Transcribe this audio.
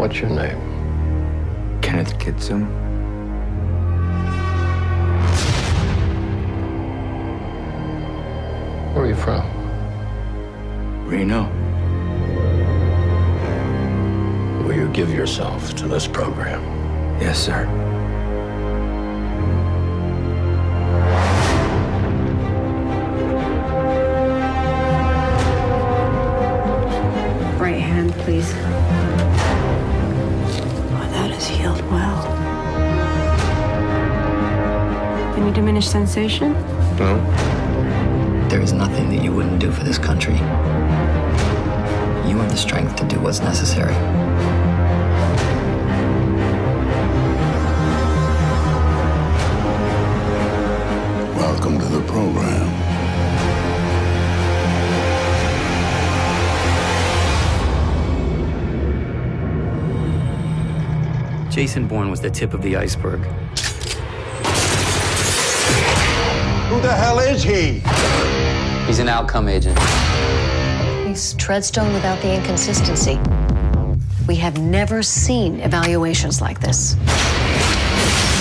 What's your name? Kenneth Kitsum. Where are you from? Reno. Will you give yourself to this program? Yes, sir. Right hand, please. Oh, that is healed well. Any diminished sensation? No. There is nothing that you wouldn't do for this country. You have the strength to do what's necessary. Welcome to the program. Jason Bourne was the tip of the iceberg. Who the hell is he? He's an outcome agent. He's Treadstone without the inconsistency. We have never seen evaluations like this.